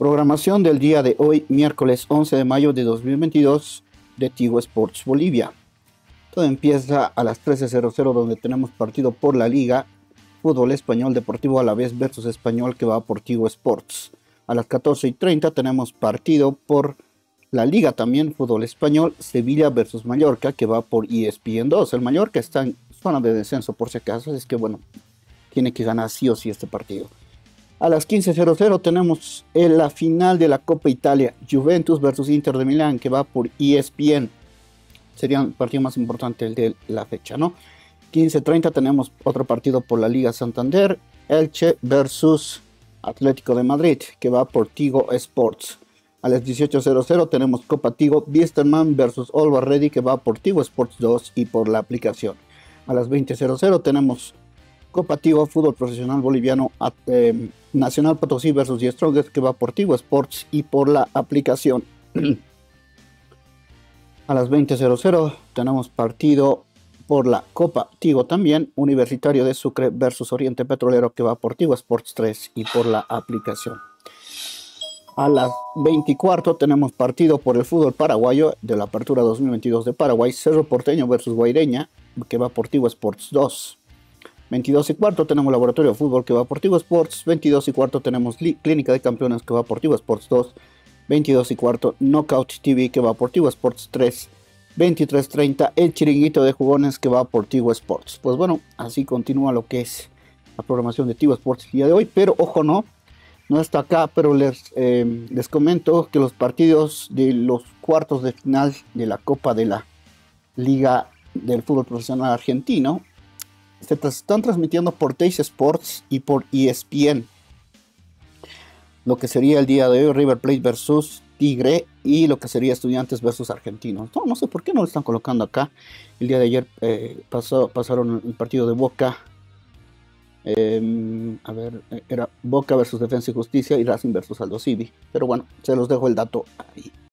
Programación del día de hoy, miércoles 11 de mayo de 2022 de Tigo Sports Bolivia. Todo empieza a las 13:00 donde tenemos partido por la Liga Fútbol Español Deportivo Alavés versus Español que va por Tigo Sports. A las 14:30 tenemos partido por la Liga también Fútbol Español Sevilla versus Mallorca que va por ESPN 2. El Mallorca está en zona de descenso por si acaso, es que bueno, tiene que ganar sí o sí este partido. A las 15:00 tenemos la final de la Copa Italia, Juventus versus Inter de Milán, que va por ESPN. Sería el partido más importante el de la fecha, ¿no? 15:30 tenemos otro partido por la Liga Santander, Elche versus Atlético de Madrid, que va por Tigo Sports. A las 18:00 tenemos Copa Tigo, Wisterman versus Alba Ready, que va por Tigo Sports 2 y por la aplicación. A las 20:00 tenemos Copa Tigo Fútbol Profesional Boliviano Nacional Potosí versus The Strongest, que va por Tigo Sports y por la aplicación. A las 20:00 tenemos partido por la Copa Tigo también, Universitario de Sucre versus Oriente Petrolero, que va por Tigo Sports 3 y por la aplicación. A las 20:15 tenemos partido por el fútbol paraguayo de la Apertura 2022 de Paraguay, Cerro Porteño versus Guaireña, que va por Tigo Sports 2. 22:15 tenemos Laboratorio de Fútbol, que va por Tigo Sports. 22:15 tenemos Clínica de Campeones, que va por Tigo Sports 2. 22:15 Knockout TV, que va por Tigo Sports 3. 23:30 El Chiringuito de Jugones, que va por Tigo Sports. Pues bueno, así continúa lo que es la programación de Tigo Sports el día de hoy. Pero ojo, no está acá, pero les comento que los partidos de los cuartos de final de la Copa de la Liga del Fútbol Profesional Argentino se están transmitiendo por Teis Sports y por ESPN. Lo que sería el día de hoy River Plate versus Tigre y lo que sería Estudiantes versus Argentinos. No sé por qué no lo están colocando acá. El día de ayer pasaron el partido de Boca. Era Boca versus Defensa y Justicia y Racing versus Aldo Civi. Pero bueno, se los dejo el dato ahí.